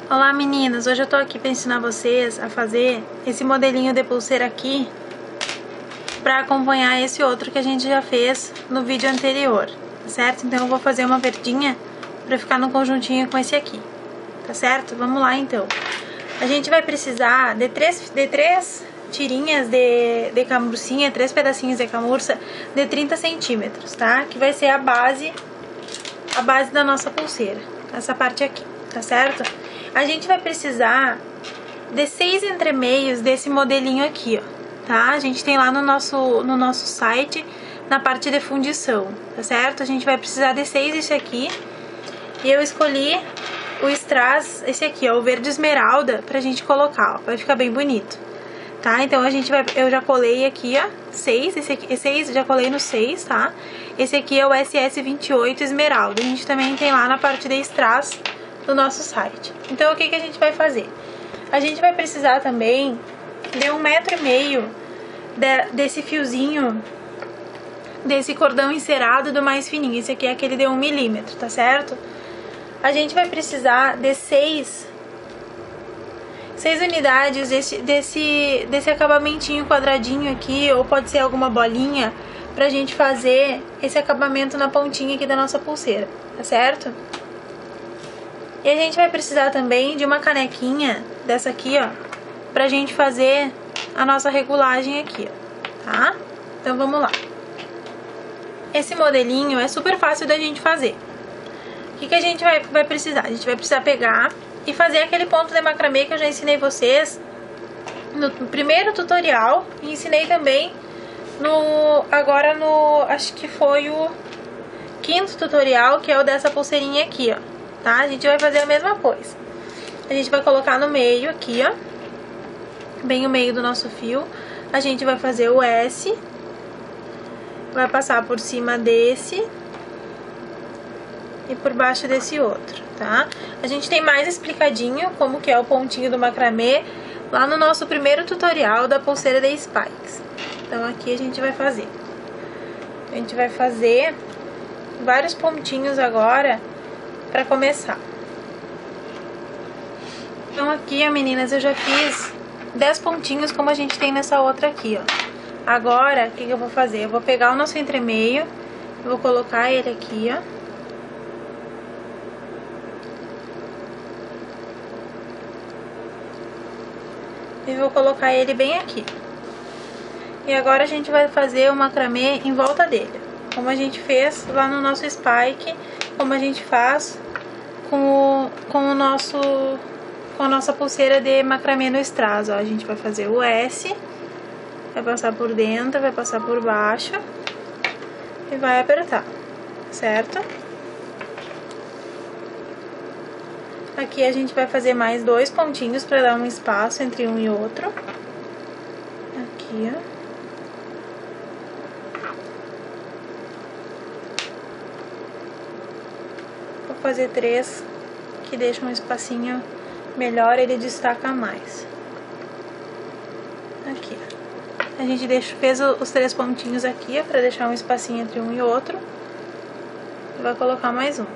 Olá meninas, hoje eu tô aqui para ensinar vocês a fazer esse modelinho de pulseira aqui para acompanhar esse outro que a gente já fez no vídeo anterior, tá certo? Então eu vou fazer uma verdinha para ficar no conjuntinho com esse aqui, tá certo? Vamos lá então. A gente vai precisar de três tirinhas de camurcinha, 3 pedacinhos de camurça de 30 centímetros, tá? Que vai ser a base da nossa pulseira, essa parte aqui, tá certo? A gente vai precisar de 6 entremeios desse modelinho aqui, ó, tá? A gente tem lá no nosso site, na parte de fundição, tá certo? A gente vai precisar de 6 desse aqui. E eu escolhi o strass, esse aqui, ó, o verde esmeralda, pra gente colocar, ó, vai ficar bem bonito, tá? Então eu já colei aqui, ó, 6, esse aqui, 6, já colei no 6, tá? Esse aqui é o SS28 esmeralda, a gente também tem lá na parte de strass do nosso site. Então o que a gente vai fazer? A gente vai precisar também de 1,5 m desse fiozinho, desse cordão encerado do mais fininho. Esse aqui é aquele de 1 mm, tá certo? A gente vai precisar de 6 unidades desse acabamentinho quadradinho aqui, ou pode ser alguma bolinha, pra gente fazer esse acabamento na pontinha aqui da nossa pulseira, tá certo? E a gente vai precisar também de uma canequinha dessa aqui, ó, pra gente fazer a nossa regulagem aqui, ó, tá? Então vamos lá. Esse modelinho é super fácil da gente fazer. O que a gente vai precisar? A gente vai precisar pegar e fazer aquele ponto de macramê que eu já ensinei vocês no primeiro tutorial. E ensinei também agora no, acho que foi o 5º tutorial, que é o dessa pulseirinha aqui, ó. Tá? A gente vai fazer a mesma coisa. A gente vai colocar no meio aqui, ó, bem o meio do nosso fio. A gente vai fazer o S, vai passar por cima desse e por baixo desse outro, tá? A gente tem mais explicadinho como que é o pontinho do macramê lá no nosso primeiro tutorial da pulseira de spikes. Então aqui a gente vai fazer. A gente vai fazer vários pontinhos agora pra começar. Então aqui, ó, meninas, eu já fiz 10 pontinhos como a gente tem nessa outra aqui, ó. Agora, o que eu vou fazer? Eu vou pegar o nosso entremeio, eu vou colocar ele aqui, ó. E vou colocar ele bem aqui. E agora a gente vai fazer o macramê em volta dele, como a gente fez lá no nosso spike, como a gente faz com a nossa pulseira de macramê no strass, ó. A gente vai fazer o S, vai passar por dentro, vai passar por baixo e vai apertar, certo? Aqui a gente vai fazer mais 2 pontinhos para dar um espaço entre um e outro. Aqui, ó. Vou fazer 3 que deixam um espacinho melhor, ele destaca mais. Aqui, ó. A gente fez os 3 pontinhos aqui, ó, pra deixar um espacinho entre um e outro. E vai colocar mais um.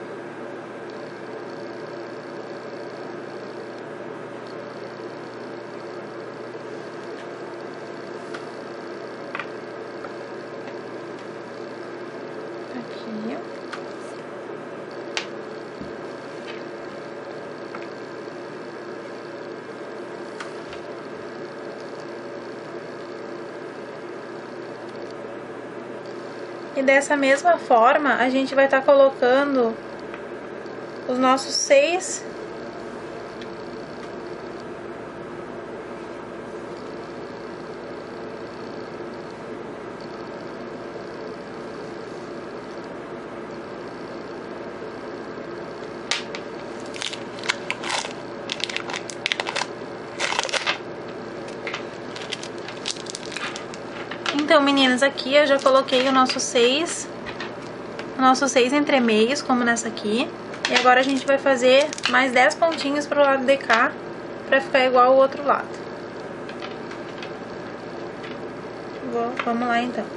Aqui, ó. E dessa mesma forma, a gente vai estar colocando os nossos 6 Então, meninas, aqui eu já coloquei o nosso 6 entremeios, como nessa aqui. E agora a gente vai fazer mais 10 pontinhos pro lado de cá, pra ficar igual ao outro lado. Vamos lá, então.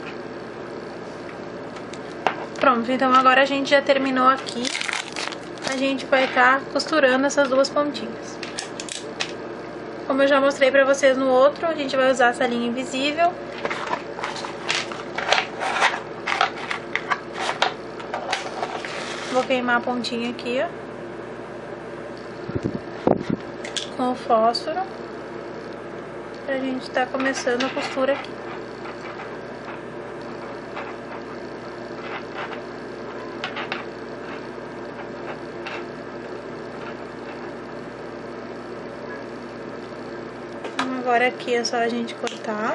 Pronto, então agora a gente já terminou aqui. A gente vai estar costurando essas duas pontinhas. Como eu já mostrei pra vocês no outro, a gente vai usar essa linha invisível. Vou queimar a pontinha aqui, ó, com o fósforo, pra gente tá começando a costura aqui. Agora aqui é só a gente cortar.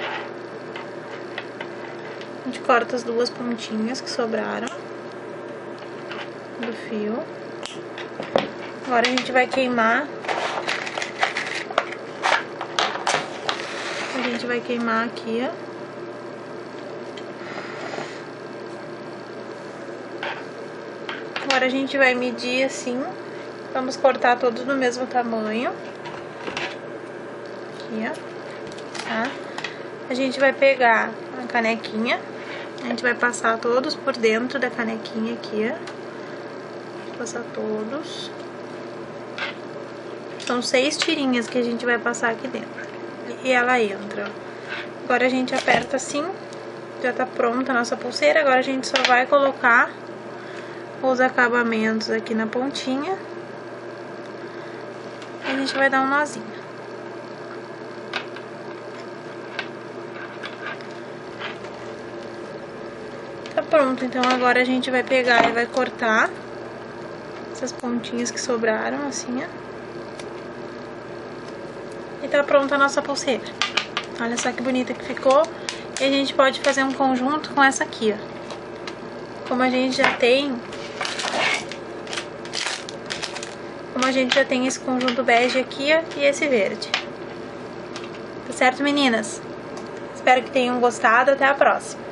A gente corta as duas pontinhas que sobraram do fio. Agora a gente vai queimar. A gente vai queimar aqui, ó. Agora a gente vai medir assim. Vamos cortar todos do mesmo tamanho. Aqui, ó. Tá? A gente vai pegar a canequinha. A gente vai passar todos por dentro da canequinha aqui, ó. Passar todos. São 6 tirinhas que a gente vai passar aqui dentro. E ela entra. Agora a gente aperta assim. Já tá pronta a nossa pulseira. Agora a gente só vai colocar os acabamentos aqui na pontinha. E a gente vai dar um nozinho. Tá pronto. Então agora a gente vai pegar e vai cortar essas pontinhas que sobraram, assim, ó. E tá pronta a nossa pulseira. Olha só que bonita que ficou. E a gente pode fazer um conjunto com essa aqui, ó. Como a gente já tem... esse conjunto bege aqui, ó, e esse verde. Tá certo, meninas? Espero que tenham gostado. Até a próxima.